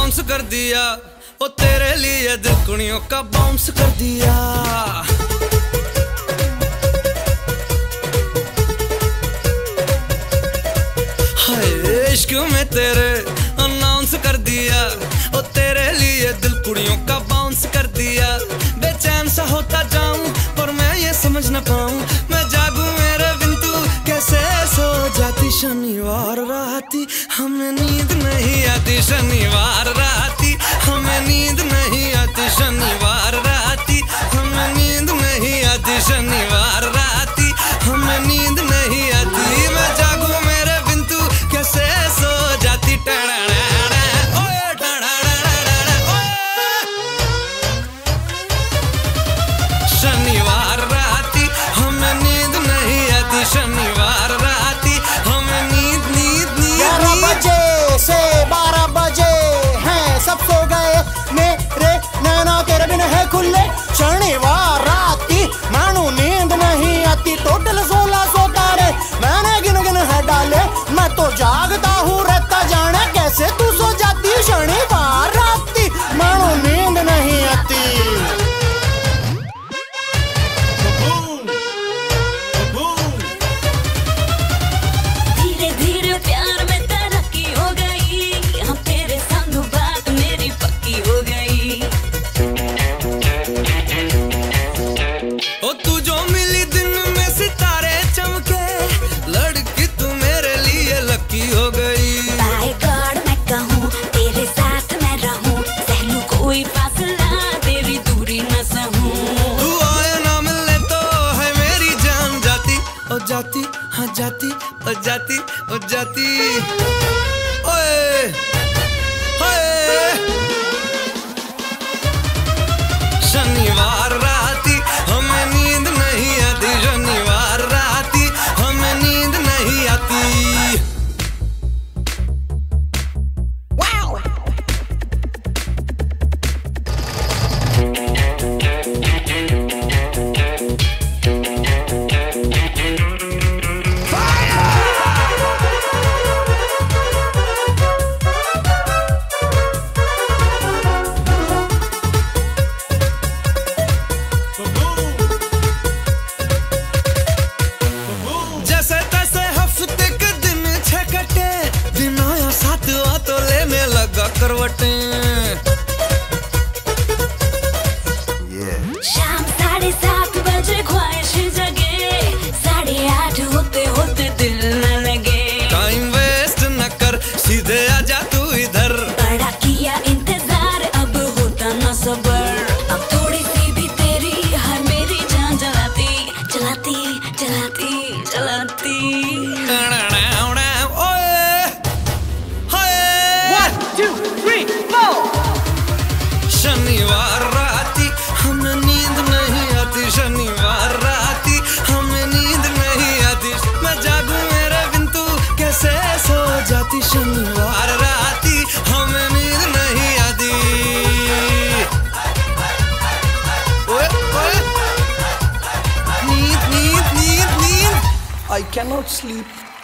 Announce कर दिया, ओ तेरे लिए दिल कुड़ियों का बाउंस कर दिया। हाय इश्क में तेरे अनाउंस कर दिया, ओ तेरे लिए दिल कुड़ियों का बाउंस कर दिया। बेचैन सा होता जाऊं पर मैं ये समझ न पाऊं, मैं जागूं मेरे बिन तू कैसे सो जाती। शनिवार राती हमें नींद नहीं आती, शनिवार राती हमें नींद नहीं आती, शनिवार राती हमें नींद नहीं आती, शनिवार राती हमें नींद नहीं आती। मैं जागूं मेरे बिन तू कैसे सो जाती। शनिवार राती हमें नींद नहीं आती, शनिवार राती हमें नींद नींद नींद 11 बजे से 12 बजे हैं सब सो गए, मेरे नैना तेरे बिन है खुले। शनिवार राती मानू नींद नहीं आती, टोटल 1600 तारे मैंने गिन गिन है डाले। मैं तो जागता हूँ रहता जाने कैसे तू सो जाती। शनिवार राती मानू नींद नहीं आती। हो गई बाय गॉड मैं कहूँ तेरे साथ मैं रहूँ, सहलू कोई फासला तेरी दूरी न सहूँ। तू आए ना मिलने तो है मेरी जान जाती, ओ जाती हाँ जाती, ओ जाती ओ जाती। ओए ओए शनिवार राती हमें नींद नहीं आती, शनिवार राती हमें नींद नहीं आती। जैसे तैसे हफ्ते के दिन 6 कटे, दिन आया 7 तो लेने लगा करवटें। शाम 7:30 बजे ख्वाहिश जगे, 8:30 होते होते दिल न लगे। टाइम वेस्ट न कर सीधे आजा तू इधर, बड़ा किया इंतजार अब होता न सबर। अब थोड़ी सी भी तेरी हर मेरी जान जलाती जलाती जलाती जलाती। ओए हाय 1 2 3 4 शनिवार राती हमें नींद नहीं आती, शनिवार राती हमें नींद नहीं आती। मैं जागूं मेरे बिन तू कैसे सो जाती, शनिवार राती हमें नींद नहीं आती। ओए ओए नींद नींद नींद नींद। I cannot sleep.